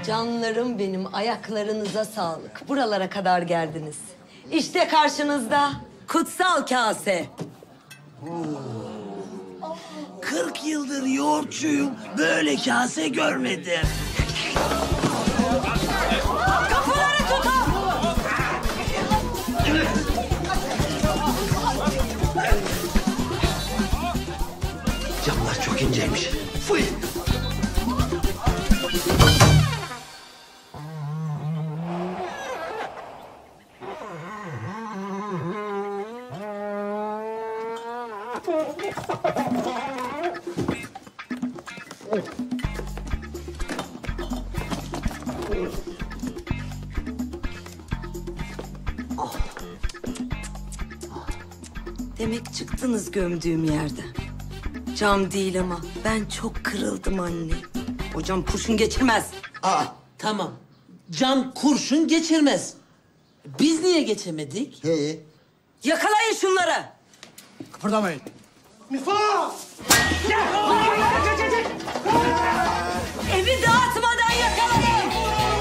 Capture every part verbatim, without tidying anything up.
Canlarım benim, ayaklarınıza sağlık. Buralara kadar geldiniz. İşte karşınızda kutsal kase. Kırk yıldır yoğurtçuyum, böyle kase görmedim. Kapıları tutun! Camlar çok inceymiş. Fıy! Demek çıktınız gömdüğüm yerden. Cam değil ama ben çok kırıldım anne. O cam kurşun geçirmez. Aa, Tamam. Cam kurşun geçirmez. Biz niye geçemedik? he. Yakalayın şunları. Kıpırdamayın. Evi dağıtmadan yakalayın.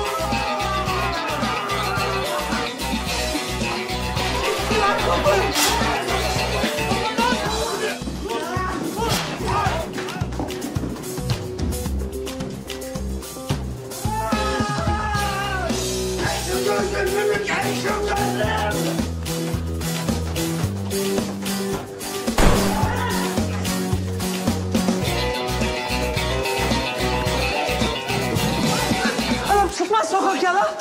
Çıkmaz sokak ya lan.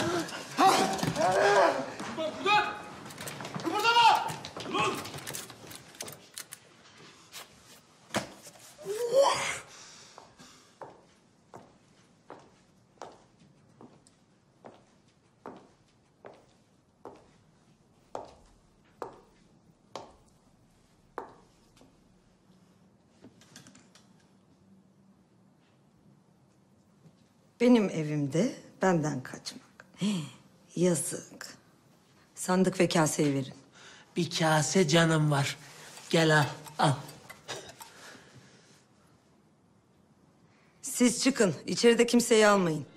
Kıpırdama! Dur! Benim evimde benden kaçmak. Hii, yazık. Sandık ve kaseyi verin. Bir kase canım var. Gel al, al. Siz çıkın. İçeride kimseyi almayın.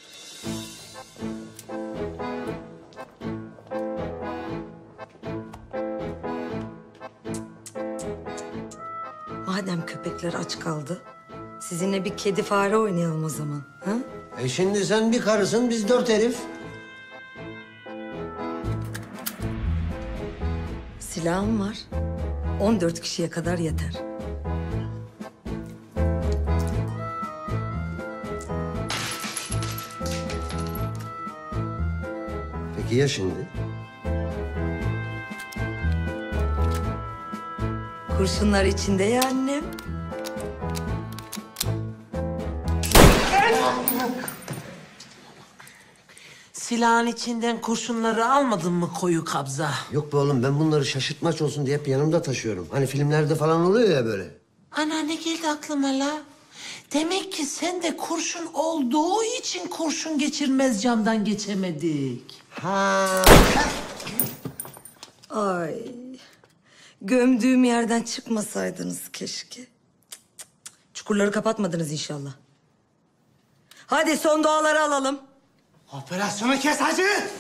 Madem köpekler aç kaldı, sizinle bir kedi fare oynayalım o zaman. Ha? E şimdi sen bir karısın, biz dört herif. Silahım var. on dört kişiye kadar yeter. Peki ya şimdi? Kurşunlar içinde ya annem. Silahın içinden kurşunları almadın mı koyu kabza? Yok be oğlum, ben bunları şaşırtmaç olsun diye hep yanımda taşıyorum. Hani filmlerde falan oluyor ya böyle. Ana ne geldi aklıma la? Demek ki sen de kurşun olduğu için kurşun geçirmez camdan geçemedik. Ha. Ay. Gömdüğüm yerden çıkmasaydınız keşke. Cık, cık, cık. Çukurları kapatmadınız inşallah. Hadi son duaları alalım. Operasyonu kes hacı!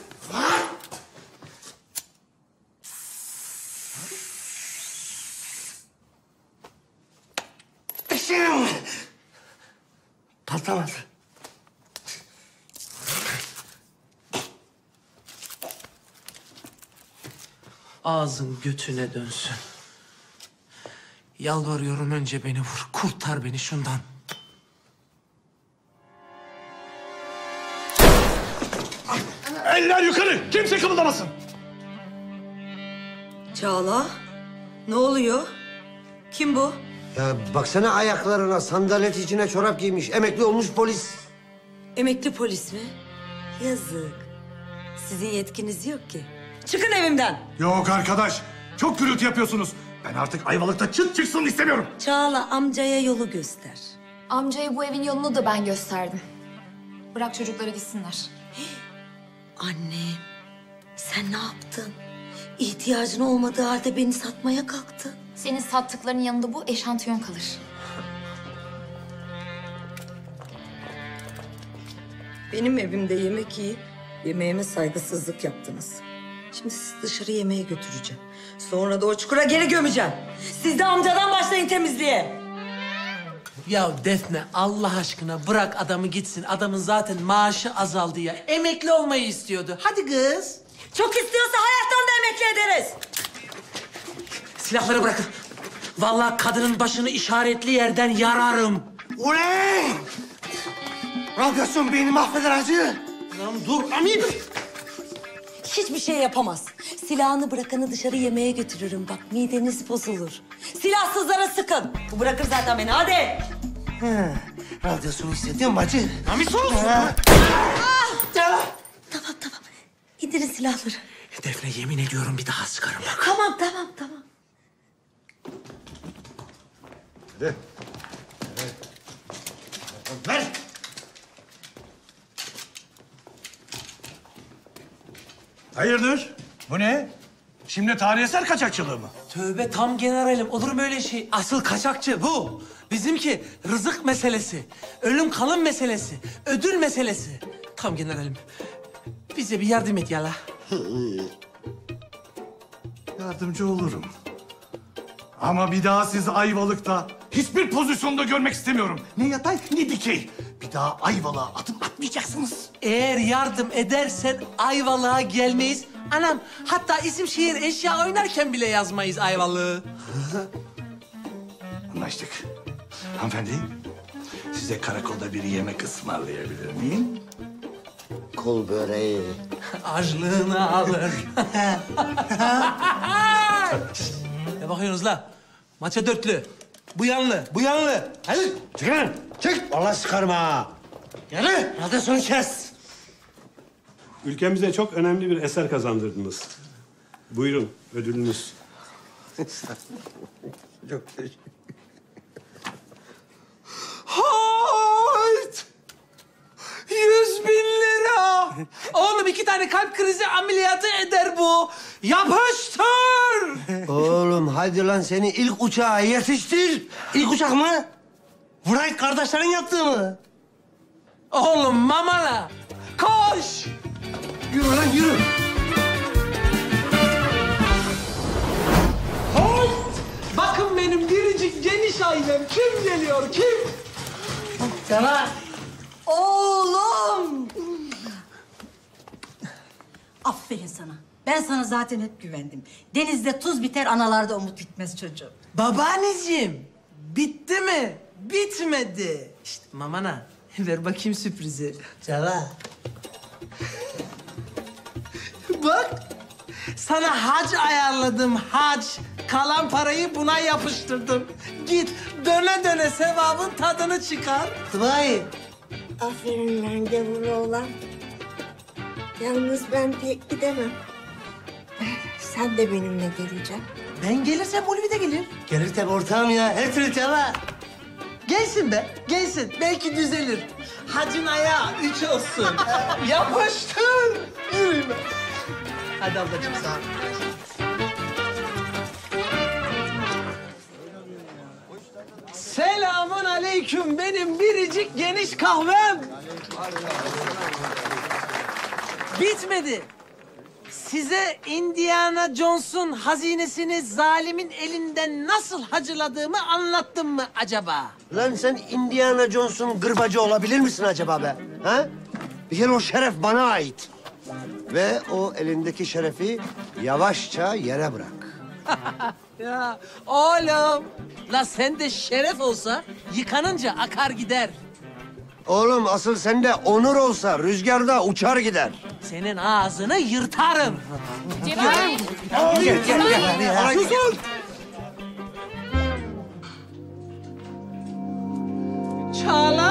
Işım! Patlamadı. Ağzın götüne dönsün. Yalvarıyorum önce beni vur. Kurtar beni şundan. Eller yukarı! Kimse kımıldamasın! Çağla, ne oluyor? Kim bu? Ya baksana ayaklarına, sandalet içine çorap giymiş, emekli olmuş polis. Emekli polis mi? Yazık. Sizin yetkiniz yok ki. Çıkın evimden. Yok arkadaş, çok gürültü yapıyorsunuz. Ben artık Ayvalık'ta çıt çıksın istemiyorum. Çağla amcaya yolu göster. Amcaya bu evin yolunu da ben gösterdim. Bırak çocuklara gitsinler. Annem, sen ne yaptın? İhtiyacın olmadığı halde beni satmaya kalktın. Senin sattıklarının yanında bu eşantiyon kalır. Benim evimde yemek yiyip yemeğime saygısızlık yaptınız. Şimdi sizi dışarı yemeğe götüreceğim. Sonra da o çukura geri gömeceğim. Siz de amcadan başlayın temizliğe. Ya Defne Allah aşkına bırak adamı gitsin. Adamın zaten maaşı azaldı ya. Emekli olmayı istiyordu. Hadi kız. Çok istiyorsa hayattan da emekli ederiz. Silahları bırakın. Vallahi kadının başını işaretli yerden yararım. Ulan! Radyasyon beyni mahveder hacı. Lan dur Amir. Hiçbir şey yapamaz. Silahını bırakanı dışarı yemeğe götürürüm. Bak mideniz bozulur. Silahsızlara sıkın. Bu bırakır zaten beni. Hadi. Radyasyonu hissediyor musun hacı? Amir sus. Tamam tamam. İndirin silahları. Defne yemin ediyorum bir daha sıkarım bak. Tamam tamam tamam. Hadi. Ver. Hayırdır? Bu ne? Şimdi tarihi eser kaçakçılığı mı? Tövbe tam generalim. Olur mu öyle şey? Asıl kaçakçı bu. Bizimki rızık meselesi, ölüm kalım meselesi, ödül meselesi. Tam generalim. Bize bir yardım et yala. Yardımcı olurum. Ama bir daha sizi Ayvalık'ta hiçbir pozisyonda görmek istemiyorum. Ne yatay ne dikey. Bir daha Ayvalık'a adım atmayacaksınız. Eğer yardım edersen Ayvalık'a gelmeyiz. Anam hatta isim şehir eşya oynarken bile yazmayız Ayvalık'ı. Anlaştık. Hanımefendi, size karakolda bir yemek ısmarlayabilir miyim? Kol böreği. Açlığını alır. Ne bakıyorsunuz la? Maça dörtlü. Bu yanlı, bu yanlı. Hadi. Çık lan. Çık. Vallahi sıkarım ha. Yürü. Radyasyonu kes. Ülkemize çok önemli bir eser kazandırdınız. Buyurun ödülünüz. Çok teşekkür. Hayt! Yüz bin lira! Oğlum iki tane kalp krizi ameliyatı eder bu. Yapıştır! Oğlum hadi lan seni ilk uçağa yetiştir. İlk uçak mı? Wright kardeşlerin yaptığı mı? Oğlum mamala! Koş! Yürü lan yürü. Hayt! Bakın benim biricik geniş ailem. Kim geliyor, kim? Sana. Oğlum. Aferin sana. Ben sana zaten hep güvendim. Denizde tuz biter, analarda umut bitmez çocuğum. Babaanneciğim, bitti mi? Bitmedi. İşte mamana, ver bakayım sürprizi. Cala. Bak, sana hac ayarladım, hac. Kalan parayı buna yapıştırdım. Git, döne döne sevabın tadını çıkar. Tıbay. Aferin lan gavur oğlan. Yalnız ben pek gidemem. Sen de benimle geleceksin. Ben gelirsem Ulvi de gelir. Gelir tabii ortağım ya. Her türlü cala. Gelsin be, gelsin. Belki düzelir. Hacın ayağı üç olsun. Yapıştır. Yürü be. Hadi ablacığım sağ ol. Selamun aleyküm. Benim biricik geniş kahvem. Bitmedi. Size Indiana Jones'un hazinesini zalimin elinden nasıl hacıladığımı anlattım mı acaba? Lan sen Indiana Jones'un gırbacı olabilir misin acaba be? Ha? Bir kere o şeref bana ait. Ve o elindeki şerefi yavaşça yere bırak. Ya oğlum, la sende şeref olsa yıkanınca akar gider. Oğlum asıl sende onur olsa rüzgarda uçar gider. Senin ağzını yırtarım. Gel gel gel. Susun! Çağla.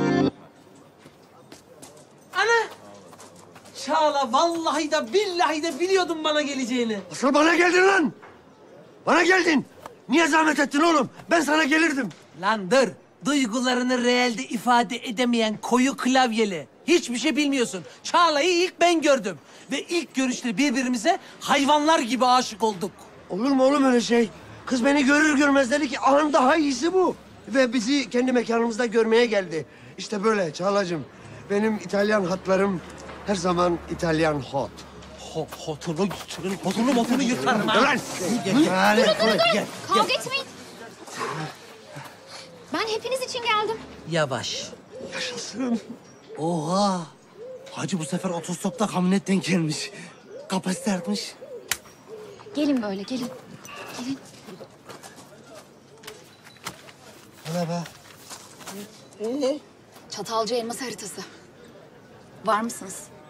Ana. Çağla vallahi de billahi de biliyordum bana geleceğini. Asıl bana geldin lan. Bana geldin. Niye zahmet ettin oğlum? Ben sana gelirdim. Lan dur. Duygularını reelde ifade edemeyen koyu klavyeli. Hiçbir şey bilmiyorsun. Çağla'yı ilk ben gördüm. Ve ilk görüşte birbirimize hayvanlar gibi aşık olduk. Olur mu oğlum öyle şey? Kız beni görür görmez dedi ki ahın daha iyisi bu. Ve bizi kendi mekanımızda görmeye geldi. İşte böyle Çağlacığım. benim İtalyan hatlarım her zaman İtalyan hot. Ho, hotunu, hotunu motunu yırtarım ha. Lan! Gel, gel, gel. Kavga etmeyin. Ben hepiniz için geldim. Yavaş. Yaşasın. Oha! Hacı bu sefer otostopta kamyonet denk gelmiş. Kapasite artmış. Gelin böyle gelin. Gelin. Bu ne be? Çatalca elması haritası. Var mısınız?